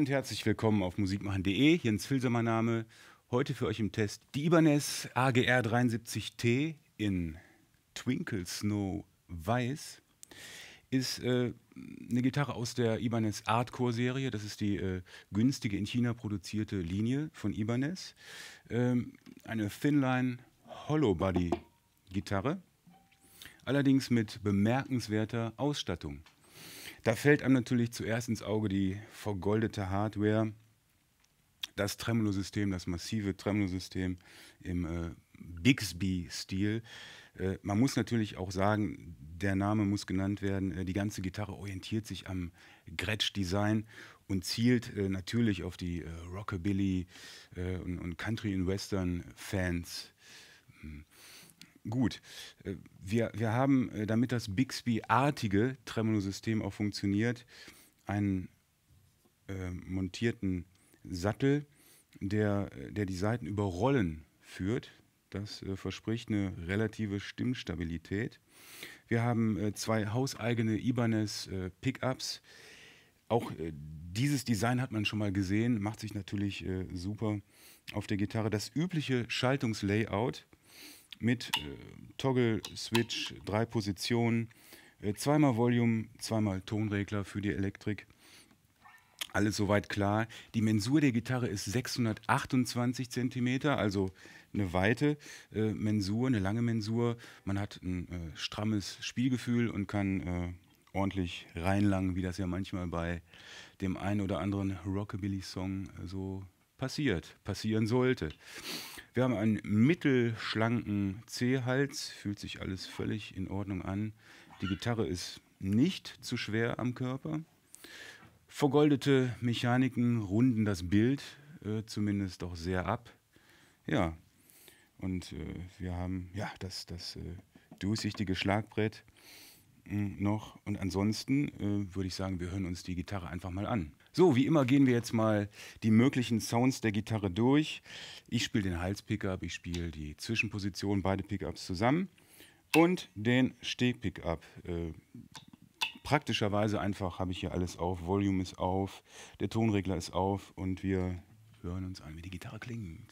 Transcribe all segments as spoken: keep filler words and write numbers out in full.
und herzlich willkommen auf musikmachen punkt de. Jens Filser mein Name. Heute für euch im Test die Ibanez A G R dreiundsiebzig T in Twinkle Snow Weiß. Ist äh, eine Gitarre aus der Ibanez Artcore-Serie. Das ist die äh, günstige in China produzierte Linie von Ibanez. Ähm, eine Thinline Hollow Body Gitarre, allerdings mit bemerkenswerter Ausstattung. Da fällt einem natürlich zuerst ins Auge die vergoldete Hardware, das Tremolo-System, das massive Tremolo-System im äh, Bigsby-Stil. Äh, man muss natürlich auch sagen, der Name muss genannt werden, äh, die ganze Gitarre orientiert sich am Gretsch-Design und zielt äh, natürlich auf die äh, Rockabilly äh, und, und Country- und Western-Fans. Hm. Gut, äh, wir, wir haben, äh, damit das Bigsby-artige Tremolo-System auch funktioniert, einen äh, montierten Sattel, der, der die Saiten über Rollen führt. Das äh, verspricht eine relative Stimmstabilität. Wir haben äh, zwei hauseigene Ibanez äh, Pickups. Auch äh, dieses Design hat man schon mal gesehen, macht sich natürlich äh, super auf der Gitarre. Das übliche Schaltungslayout mit äh, Toggle, Switch, drei Positionen, äh, zweimal Volume, zweimal Tonregler für die Elektrik. Alles soweit klar. Die Mensur der Gitarre ist sechshundertachtundzwanzig Zentimeter, also eine weite äh, Mensur, eine lange Mensur. Man hat ein äh, strammes Spielgefühl und kann äh, ordentlich reinlangen, wie das ja manchmal bei dem einen oder anderen Rockabilly-Song äh, so passiert, passieren sollte. Wir haben einen mittelschlanken C-Hals, fühlt sich alles völlig in Ordnung an. Die Gitarre ist nicht zu schwer am Körper. Vergoldete Mechaniken runden das Bild äh, zumindest doch sehr ab. Ja, und äh, wir haben ja das, das äh, durchsichtige Schlagbrett mh, noch. Und ansonsten äh, würde ich sagen, wir hören uns die Gitarre einfach mal an. So, wie immer gehen wir jetzt mal die möglichen Sounds der Gitarre durch. Ich spiele den Hals-Pickup, ich spiele die Zwischenposition, beide Pickups zusammen und den Steg-Pickup. Äh, Praktischerweise einfach habe ich hier alles auf, Volume ist auf, der Tonregler ist auf und wir hören uns an, wie die Gitarre klingt.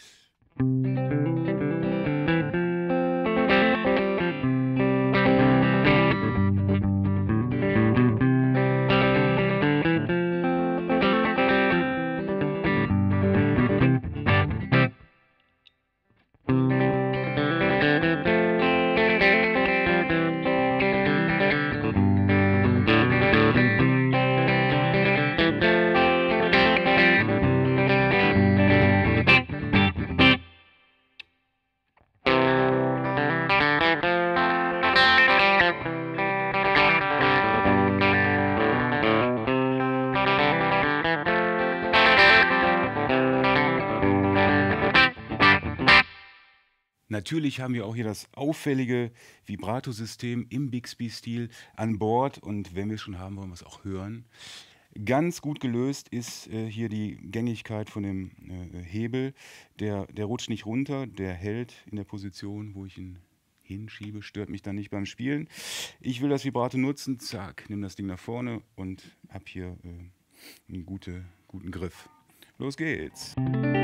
Natürlich haben wir auch hier das auffällige Vibrato-System im Bigsby-Stil an Bord und wenn wir es schon haben, wollen wir es auch hören. Ganz gut gelöst ist äh, hier die Gängigkeit von dem äh, Hebel. Der, der rutscht nicht runter, der hält in der Position, wo ich ihn hinschiebe, stört mich dann nicht beim Spielen. Ich will das Vibrato nutzen, zack, nehme das Ding nach vorne und habe hier äh, einen gute, guten Griff. Los geht's!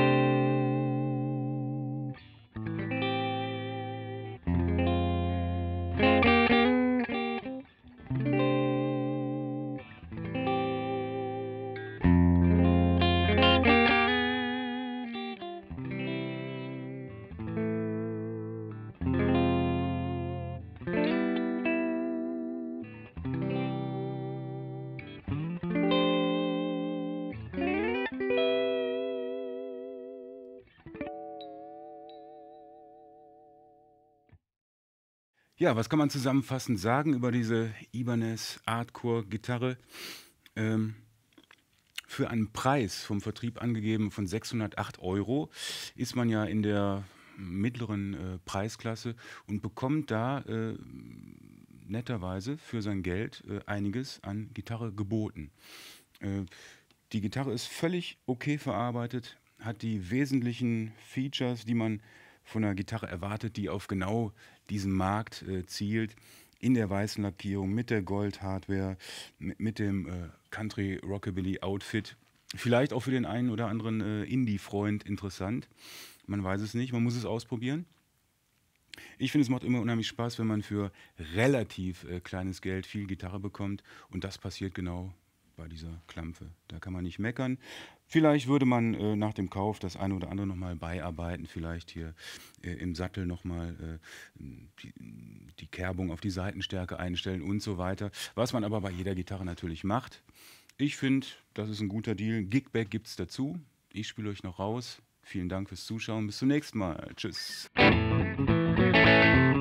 Ja, was kann man zusammenfassend sagen über diese Ibanez Artcore-Gitarre? Ähm, für einen Preis vom Vertrieb angegeben von sechshundertacht Euro ist man ja in der mittleren äh, Preisklasse und bekommt da äh, netterweise für sein Geld äh, einiges an Gitarre geboten. Äh, die Gitarre ist völlig okay verarbeitet, hat die wesentlichen Features, die man von einer Gitarre erwartet, die auf genau diesen Markt äh, zielt, in der weißen Lackierung, mit der Gold-Hardware, mit, mit dem äh, Country-Rockabilly-Outfit. Vielleicht auch für den einen oder anderen äh, Indie-Freund interessant. Man weiß es nicht, man muss es ausprobieren. Ich finde, es macht immer unheimlich Spaß, wenn man für relativ äh, kleines Geld viel Gitarre bekommt. Und das passiert genau bei dieser Klampfe. Da kann man nicht meckern. Vielleicht würde man äh, nach dem Kauf das eine oder andere nochmal beiarbeiten. Vielleicht hier äh, im Sattel nochmal äh, die, die Kerbung auf die Seitenstärke einstellen und so weiter. Was man aber bei jeder Gitarre natürlich macht. Ich finde, das ist ein guter Deal. Gigback gibt es dazu. Ich spiele euch noch raus. Vielen Dank fürs Zuschauen. Bis zum nächsten Mal. Tschüss.